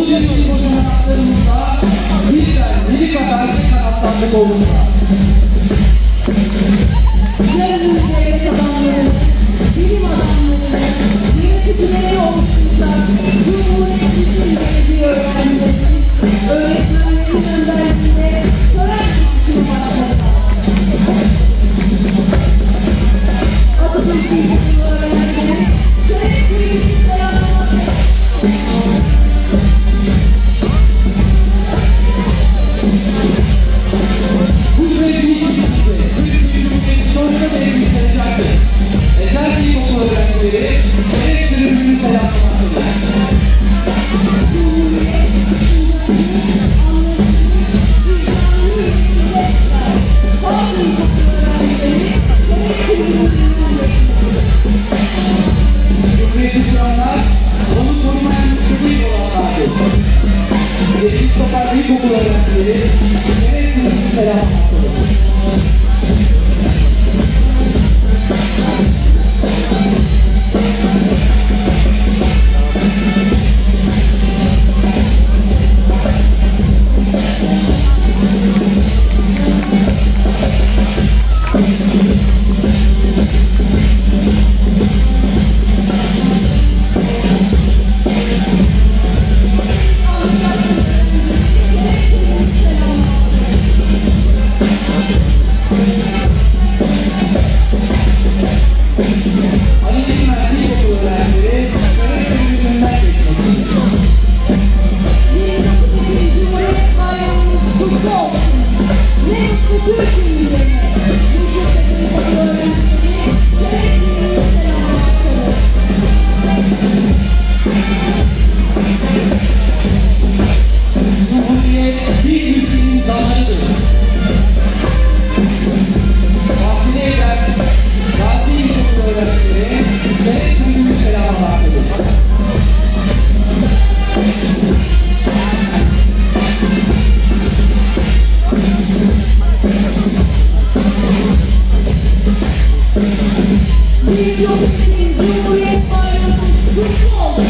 yıl kocamanlarımızda bizden 7 kadar kanatlandık olursa. Yarın ülkeye kalanların, bilim adamlarının, yöneticileri oluşturacak Cumhuriyetimizin belediye öğrencilerimiz, öğretmenlerin önderliğinde tören çıkışını başladı. Atatürk'ün okulu öğrencileri, şeref kulübünü selamlamak. Bu süreci içimizde, Türkiye'nin sonunda da elimizdelecektir. Ezel Bilim Okulu öğrencileri, şeref kulübünü selamlamaktadır. Cumhuriyeti kuranlar, onu korumayan müstehik olanlardır. Eski Topar İlkokulu öğrencileri, şeref kulübünü selamlamaktadır. Cumhuriyet bayramı kutlu olsun.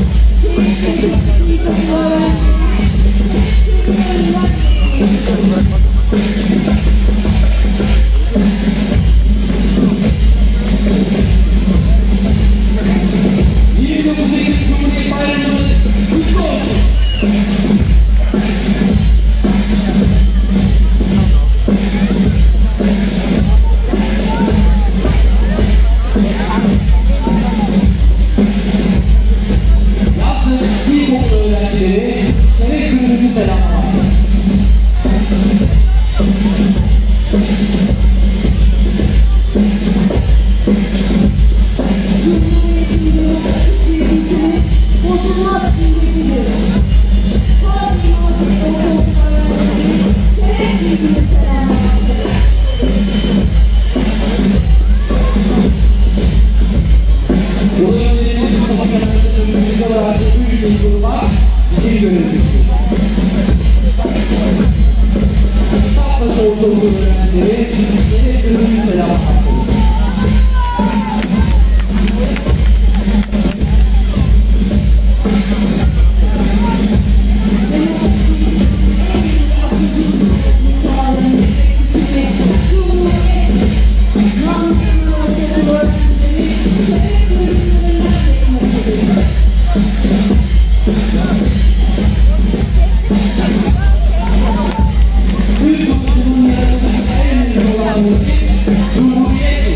Bizim görevimizdir. Kitapla ortaokul öğrencileri şeref kulübünü selamlamaktadır. Türk toplumunun yaratılmış en önemli olan Cumhuriyet.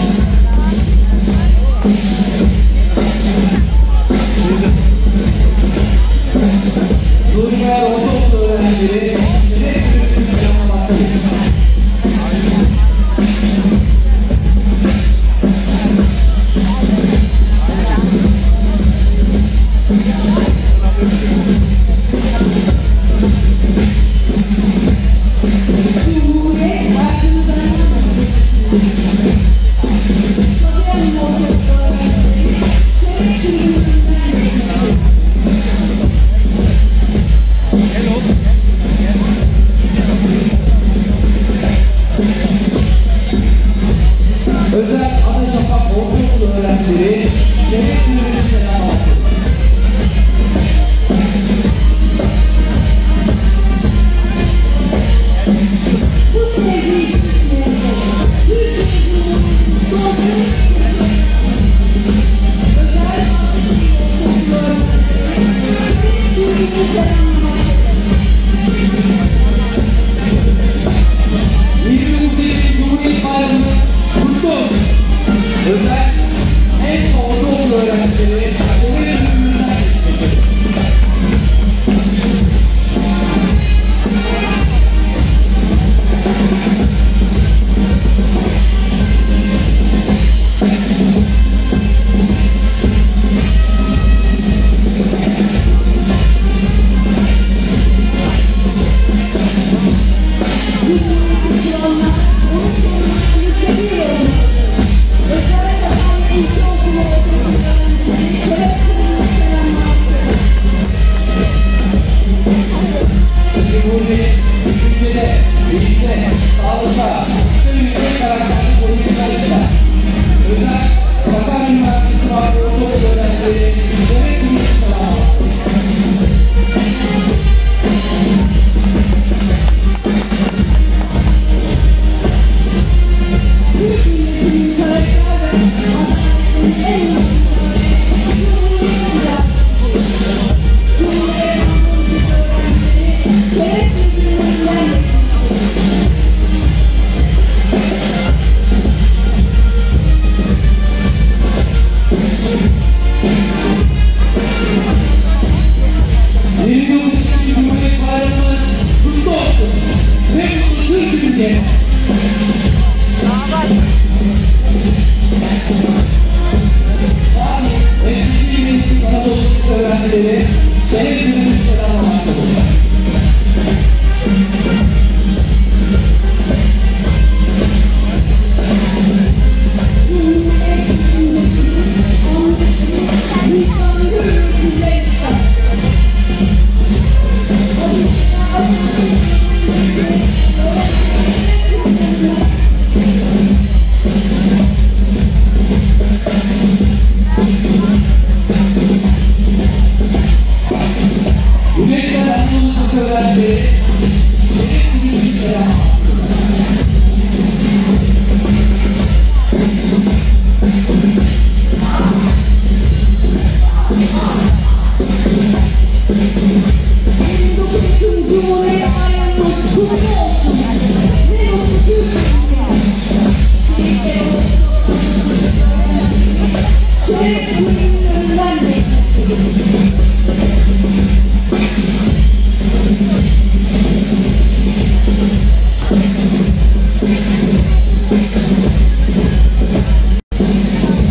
Nuri Beyar Ortaokulu öğrencileri şeref kulübünü selamlamaktadır. Hello. Cumhuriyet Bayramı kutlu olsun. Özel en ortaokul öğrencileri Cumhuriyet Bölümünden düşüncede, bilgide, sağlıkta, yüksek karakterli politikayla özel Sakarya Üniversitesi Vakfı Ortaokul öğrencileri demek ki Cumhuriyet Bayramımız kutlu olsun. Ve mutlu Türkiye. Eski Mesih Anadolu öğrencileri şehir günümüz selamlamaktadır. Güneşler Anadolu öğrencileri şehir günümüz selamlamaktadır. Cumhuriyet Bayramımız kutlu olsun. Ne mutlu Türkiye. Şeref bölümlerinden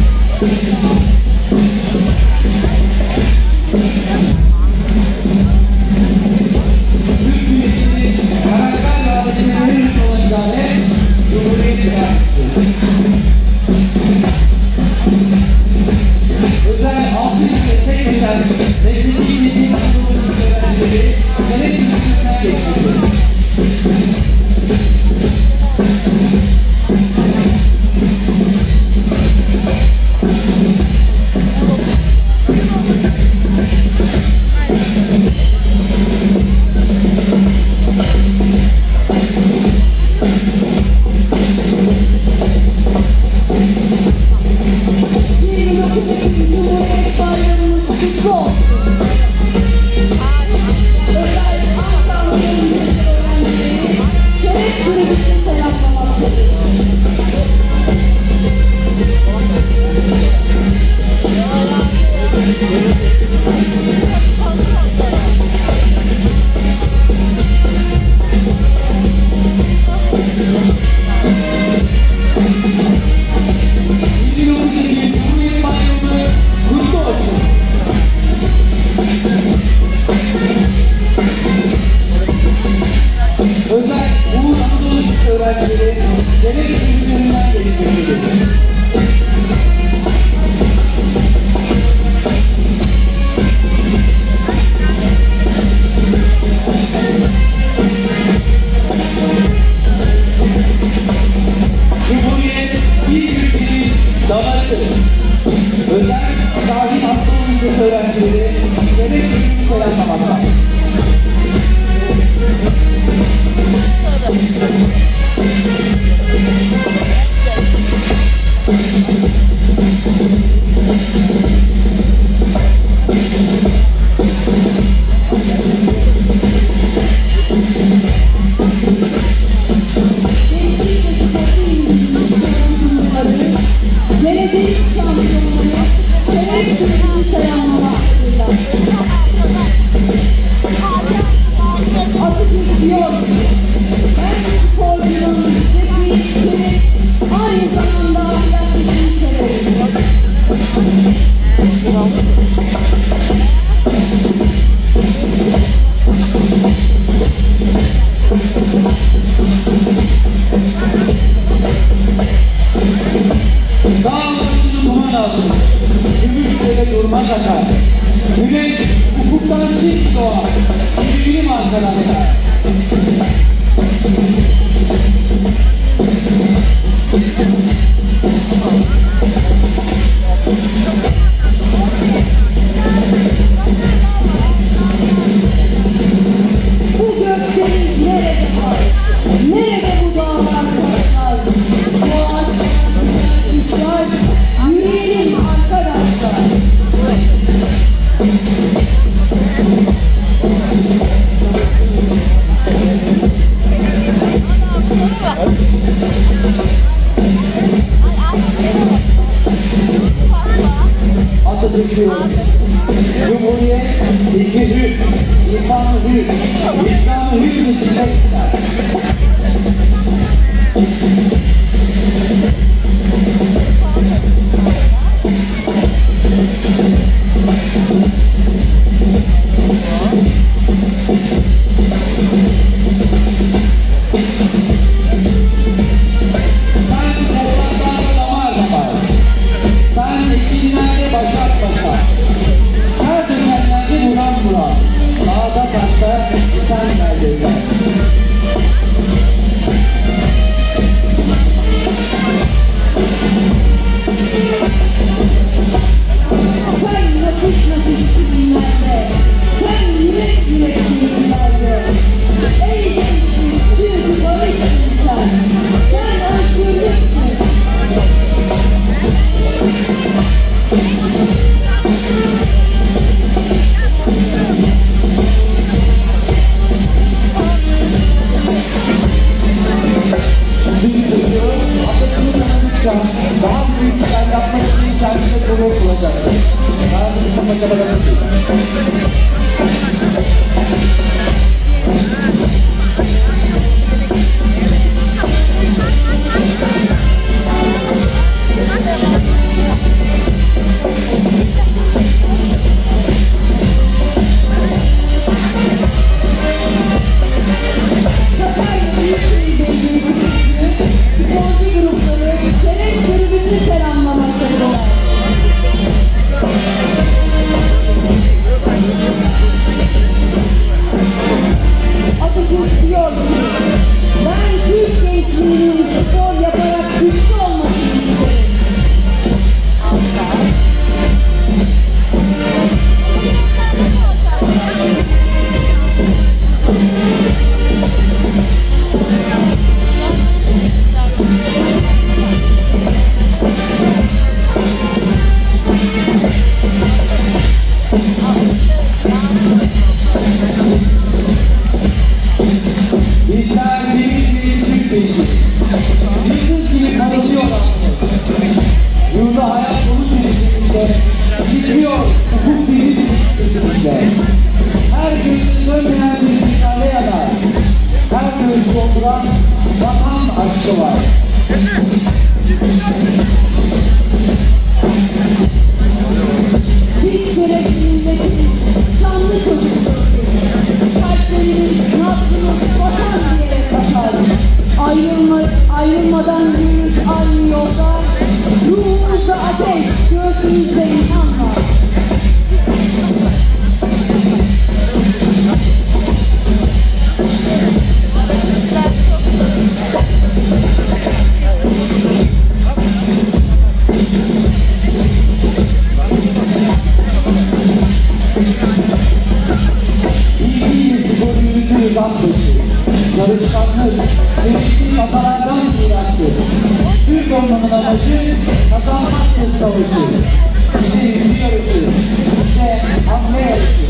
de selamlar. Bu gökdeniz nerede var? Nerede bu dağlar taşlar? Bu ağaçlar, kuşlar, yürüyelim arkadaşlar. Atatürk diyor. Cumhuriyet, ilki hür, irfanı hür, İslam'ı hür müsünler ister. Sen topraklarda damar damar. Sen ekinlerde başak başak. Her dönemlerde buran buran. Dağda taşta sen neredesin? Sen nakış nakış filmlerde, sen yürek yürek filmlerde. Ey gençlik, çünkü barışsın sen. Sen özgürlüksün. Bir çocuğu Atatürk'ü tanıdıkça daha büyük işler yapmak için kendisine gurur bulacaktır. Daha büyük kapatabilirsiniz. Sakarya Büyükşehir Belediyesi sporcu grupları şeref tribününü selamlamaktadır. Atatürk diyor ki, ben Türk gençliğinin spor yaparak güçlü olmasını isterim. Bizler bir Türk değiliz. Yıldız gibi parıldıyorlar. Yurda hayat dolu bir şekilde gidiyor ufuk deniz üstünde. Her gün sönmeyen bir misale yanar. Her gün solduran vatan aşkı var. Biz şerefli milletiz, şanlı çocuklarız. Kalplerimiz, nabzımız vatan diyerek taşar. Ayrılmadan yürürüz aynı yolda. Ruhumuzda ateş, göğsümüzde iman var. İyi spor yürüdüğü gazeteci, yarışkanlık, çeşitli kafalardan uğraştı. Türk olmanın amacı kazanmaktır savaşı. Bizi ülke yarışı, işte hamle yarışı.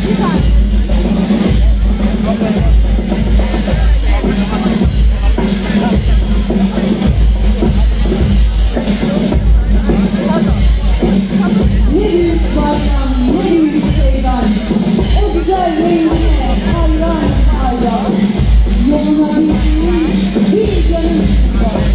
Ne büyük bayram, ne büyük seyran. O güzel rengine hayran hayran. Yoluna bildiğin bir canım var.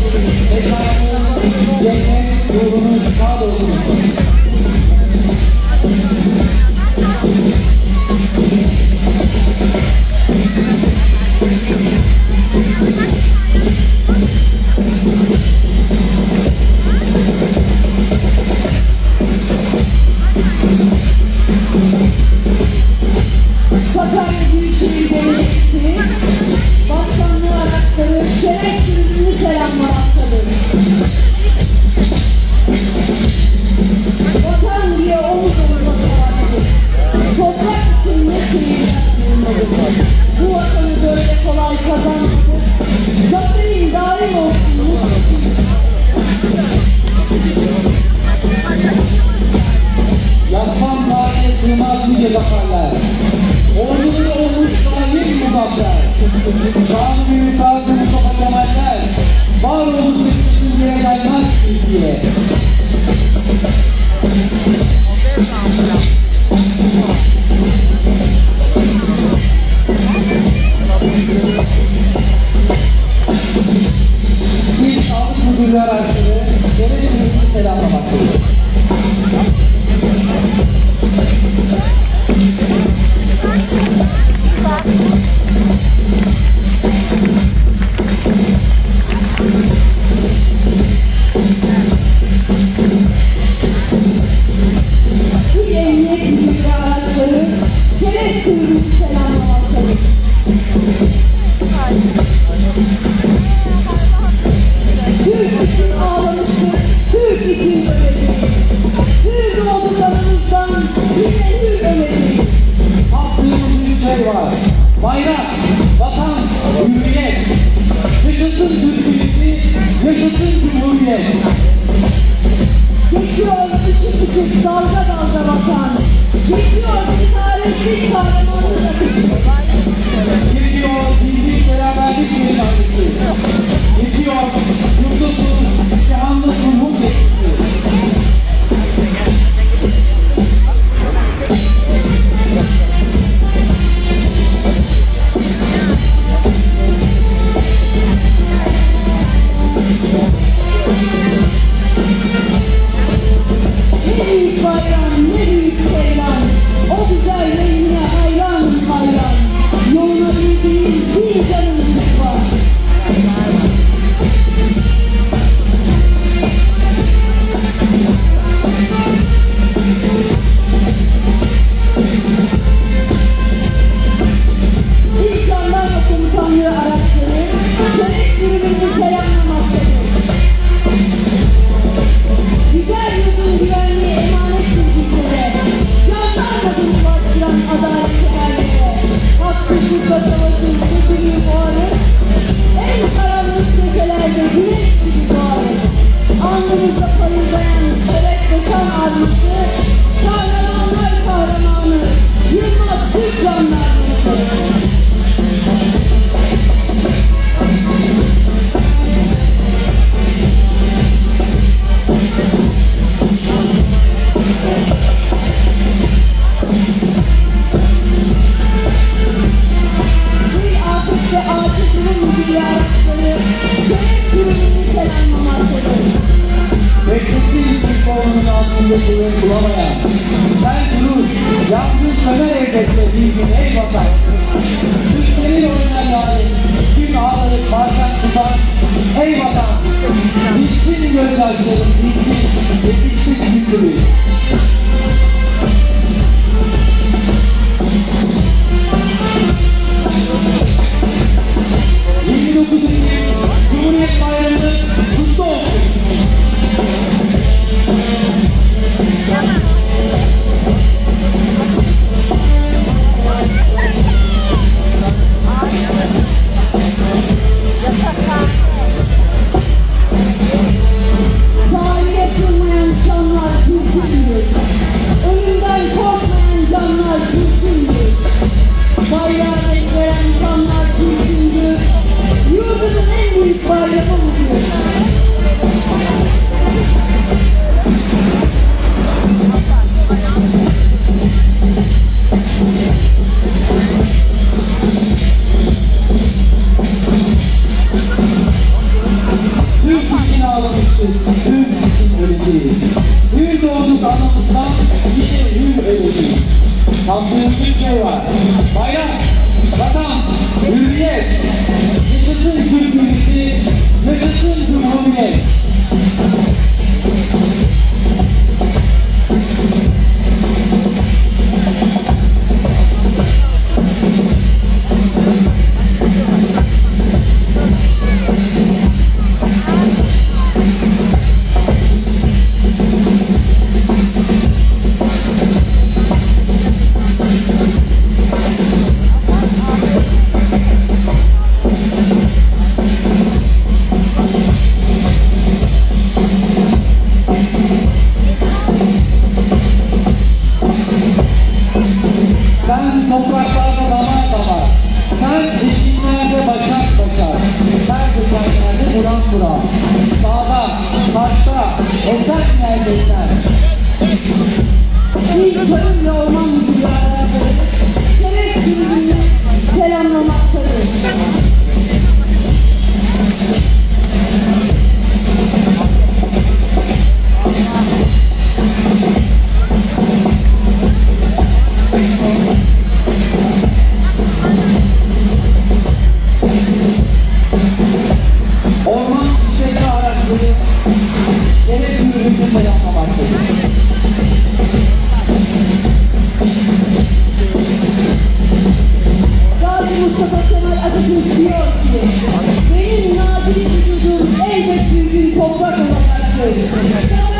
Mekanımız cennet ruhunun şad olsun. Sakarya Büyükşehir Belediyesi Başkanlığı araçları şeref türünü selamlamaktadır. Vatan diye omuz omuza savaştık. Toprak için ne şehirler bulunmadık. Bu vatanı böyle kolay kazanmadık. Zaferin daim olsun. Yatsam tarihe sığmaz nice zaferler. Ordumuz olmuş sahip muzaffer. Şanlı büyük Gazi Mustafa Kemaller. Var olup Türkiye'ye gelmez Türkiye. İlk sağlık müdürlüğü araçları devlet selamlamaktadır. Bir emniyet müdürü araçları şeref türünü selamlamaktadır. Türk için ağlamıştır, Türk için öledik. Hür doğduklarımızdan bize hür öledik. Haklımız bir şey var. Bayrak, vatan, hürriyet. Yaşasın Türk'ümüzü, yaşasın Cumhuriyet. Geçiyor küçük küçük dalga dalga vatan. Geçiyor bir tarihsiz kahramanlık akışı. Geçiyor birlik beraberlik meydanlısı. Geçiyor yurdusun, cihanlı sulhun geçişi. Ne büyük bayram, ne büyük seyran. O güzel rengine hayran hayran. Yoluna bildiğin bir canımız var. İlk jandarma komutanlığı araçları şeref yürümünü selamlamaktadır. Güzel yurdun güvenliği emanettir bizlere. Jandarmadır başlayan adalet seferlere. Haksızlıkla savaşın kötülüğü boğarır. En karanlık köşelerde güneş gibi doğarır. Alnımızda parıldayan şeref ve şan arması, kahramanlar kahramanı, Yılmaz Türk jandarması. Bir afet ve acil durum müdürlüğü araçları şeref yürümünü selamlamaktadır. Beklesin Türk oğlunun altında sığır bulamayan. Sen durur, yangın söner elbette bilgin ey vatan. Türklerin oynayan lanet, tüm ağları parçak tutan ey vatan. Bitsin gözyaşların, bitsin, yetiştik Türk'ümüz. Cumhuriyet Bayramı kutlu olsun. Tarihe sığmayan şanlar almıştık, hür için öleceğiz. Hür doğduk anamızdan, yine hür öleceğiz. Tanıdığım bir şey var. Bayrak, vatan, hürriyet. Yaşasın Türk'ümüzü, yaşasın Cumhuriyet. Sen topraklarda damar damar, sen zihinlerde başak başak, sen dükkanlarda buram buram, sağda, taşta, eser neredeysen. İlk tarım ve orman müdürü araçları şeref gününü selamlamaktadır. Orman işletme araçları şeref gününü selamlamaktadır. Gazi Mustafa Kemal Atatürk diyor ki, benim nadiri vücudum elbet bir gün toprak olacaktır.